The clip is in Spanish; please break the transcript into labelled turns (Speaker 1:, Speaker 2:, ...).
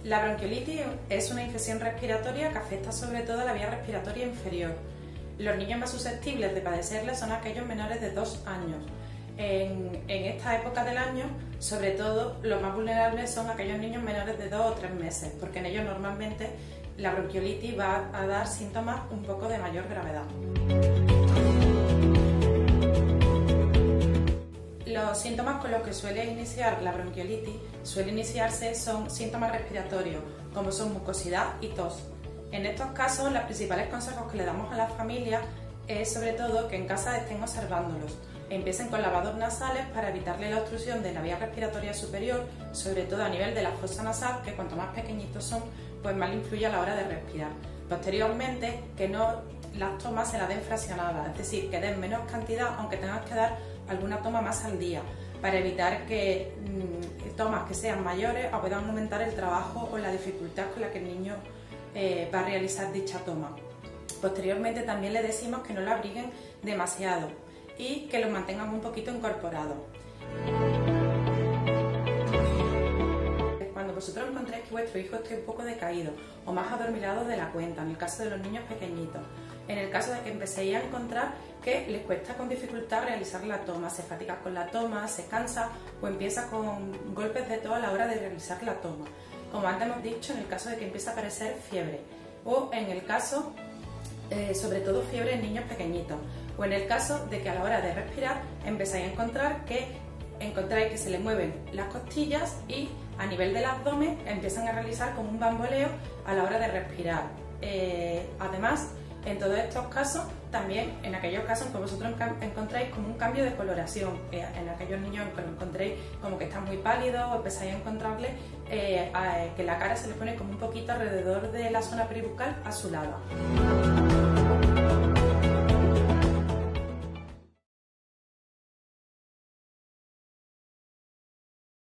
Speaker 1: La bronquiolitis es una infección respiratoria que afecta sobre todo a la vía respiratoria inferior. Los niños más susceptibles de padecerla son aquellos menores de 2 años. En esta época del año, sobre todo, los más vulnerables son aquellos niños menores de 2 o 3 meses, porque en ellos normalmente la bronquiolitis va a dar síntomas un poco de mayor gravedad. Los síntomas con los que suele iniciar la bronquiolitis son síntomas respiratorios, como son mucosidad y tos. En estos casos, los principales consejos que le damos a las familias es sobre todo que en casa estén observándolos. Empiecen con lavados nasales para evitarle la obstrucción de la vía respiratoria superior, sobre todo a nivel de la fosa nasal, que cuanto más pequeñitos son, pues más influye a la hora de respirar. Posteriormente, que las tomas se las den fraccionadas, es decir, que den menos cantidad, aunque tengas que dar alguna toma más al día, para evitar que tomas que sean mayores o puedan aumentar el trabajo o la dificultad con la que el niño va a realizar dicha toma. Posteriormente también le decimos que no lo abriguen demasiado y que lo mantengan un poquito incorporado. Cuando vosotros encontréis que vuestro hijo esté un poco decaído o más adormilado de la cuenta, en el caso de los niños pequeñitos, en el caso de que empecéis a encontrar que les cuesta con dificultad realizar la toma, se fatiga con la toma, se cansa o empieza con golpes de tos a la hora de realizar la toma. Como antes hemos dicho, en el caso de que empiece a aparecer fiebre o en el caso, sobre todo fiebre en niños pequeñitos, o en el caso de que a la hora de respirar empezáis a encontrar que se le mueven las costillas y a nivel del abdomen empiezan a realizar como un bamboleo a la hora de respirar. Además, en todos estos casos, también en aquellos casos en que vosotros encontráis como un cambio de coloración, en aquellos niños que lo encontréis como que están muy pálidos o empezáis a encontrarle que la cara se le pone como un poquito alrededor de la zona peribucal azulada.